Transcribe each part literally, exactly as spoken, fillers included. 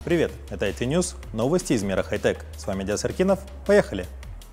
Привет, это ай ти News, новости из мира хай-тек. С вами Диас Аркинов. Поехали!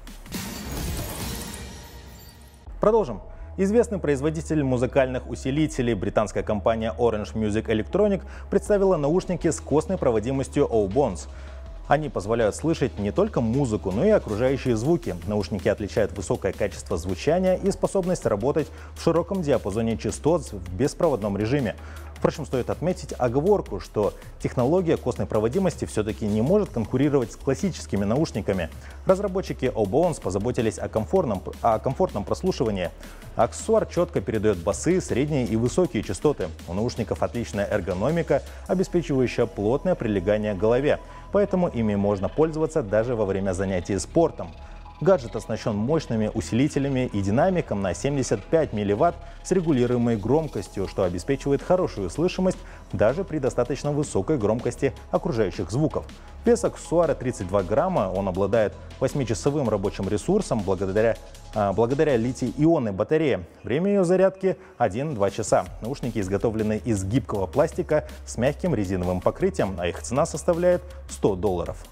Продолжим. Известный производитель музыкальных усилителей, британская компания Orange Music Electronic, представила наушники с костной проводимостью O-Bones. Они позволяют слышать не только музыку, но и окружающие звуки. Наушники отличают высокое качество звучания и способность работать в широком диапазоне частот в беспроводном режиме. Впрочем, стоит отметить оговорку, что технология костной проводимости все-таки не может конкурировать с классическими наушниками. Разработчики O-Bones позаботились о комфортном, о комфортном прослушивании. Аксессуар четко передает басы, средние и высокие частоты. У наушников отличная эргономика, обеспечивающая плотное прилегание к голове, поэтому ими можно пользоваться даже во время занятий спортом. Гаджет оснащен мощными усилителями и динамиком на семьдесят пять милливатт с регулируемой громкостью, что обеспечивает хорошую слышимость даже при достаточно высокой громкости окружающих звуков. Вес аксессуара тридцать два грамма, он обладает восьмичасовым рабочим ресурсом благодаря, а, благодаря литий-ионной батарее. Время ее зарядки один-два часа. Наушники изготовлены из гибкого пластика с мягким резиновым покрытием, а их цена составляет сто долларов.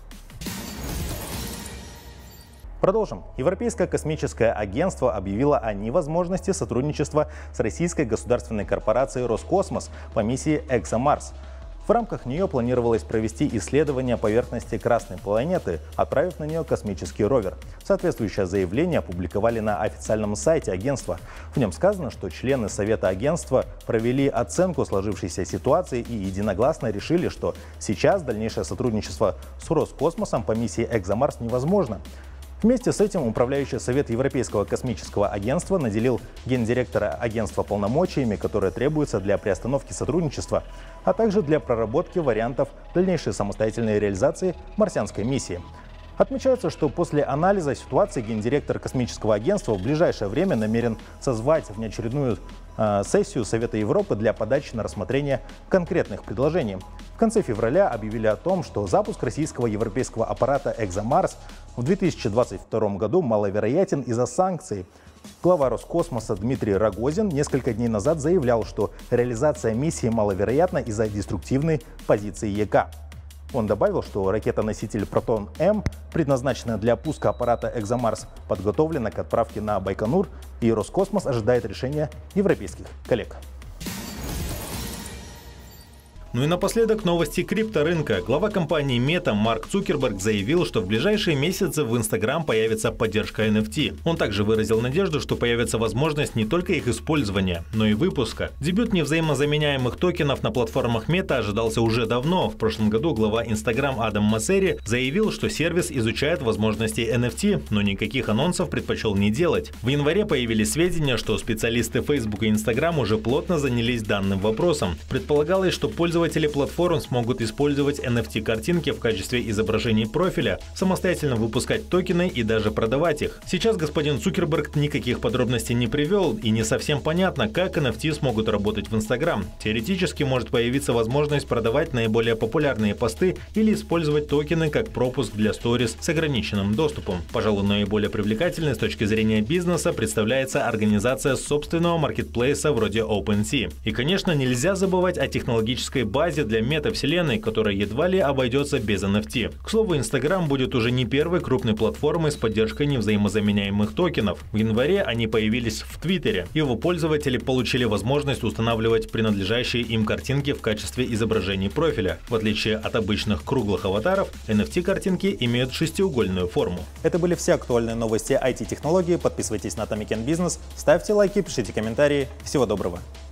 Продолжим. Европейское космическое агентство объявило о невозможности сотрудничества с российской государственной корпорацией «Роскосмос» по миссии «ExoMars». В рамках нее планировалось провести исследование поверхности Красной планеты, отправив на нее космический ровер. Соответствующее заявление опубликовали на официальном сайте агентства. В нем сказано, что члены Совета агентства провели оценку сложившейся ситуации и единогласно решили, что сейчас дальнейшее сотрудничество с Роскосмосом по миссии «ExoMars» невозможно. Вместе с этим Управляющий совет Европейского космического агентства наделил гендиректора агентства полномочиями, которые требуются для приостановки сотрудничества, а также для проработки вариантов дальнейшей самостоятельной реализации марсианской миссии. Отмечается, что после анализа ситуации гендиректор космического агентства в ближайшее время намерен созвать внеочередную э, сессию Совета Европы для подачи на рассмотрение конкретных предложений. В конце февраля объявили о том, что запуск российского европейского аппарата «ExoMars» в две тысячи двадцать втором году маловероятен из-за санкций. Глава Роскосмоса Дмитрий Рогозин несколько дней назад заявлял, что реализация миссии маловероятна из-за деструктивной позиции ЕКА. Он добавил, что ракета-носитель «Протон-М», предназначенная для пуска аппарата «ExoMars», подготовлена к отправке на Байконур, и Роскосмос ожидает решения европейских коллег. Ну и напоследок новости крипторынка. Глава компании Meta Марк Цукерберг заявил, что в ближайшие месяцы в Instagram появится поддержка эн эф ти. Он также выразил надежду, что появится возможность не только их использования, но и выпуска. Дебют невзаимозаменяемых токенов на платформах Meta ожидался уже давно. В прошлом году глава Instagram Адам Моссери заявил, что сервис изучает возможности эн эф ти, но никаких анонсов предпочел не делать. В январе появились сведения, что специалисты Facebook и Instagram уже плотно занялись данным вопросом. Предполагалось, что пользователи Пользователи платформ смогут использовать эн эф ти-картинки в качестве изображений профиля, самостоятельно выпускать токены и даже продавать их. Сейчас господин Цукерберг никаких подробностей не привел, и не совсем понятно, как эн эф ти смогут работать в Instagram. Теоретически может появиться возможность продавать наиболее популярные посты или использовать токены как пропуск для сторис с ограниченным доступом. Пожалуй, наиболее привлекательной с точки зрения бизнеса представляется организация собственного маркетплейса вроде OpenSea. И, конечно, нельзя забывать о технологической базе для метавселенной, которая едва ли обойдется без эн эф ти. К слову, Instagram будет уже не первой крупной платформой с поддержкой невзаимозаменяемых токенов. В январе они появились в Твиттере. Его пользователи получили возможность устанавливать принадлежащие им картинки в качестве изображений профиля. В отличие от обычных круглых аватаров, эн эф ти-картинки имеют шестиугольную форму. Это были все актуальные новости ай ти-технологий. Подписывайтесь на Atomic Business, ставьте лайки, пишите комментарии. Всего доброго!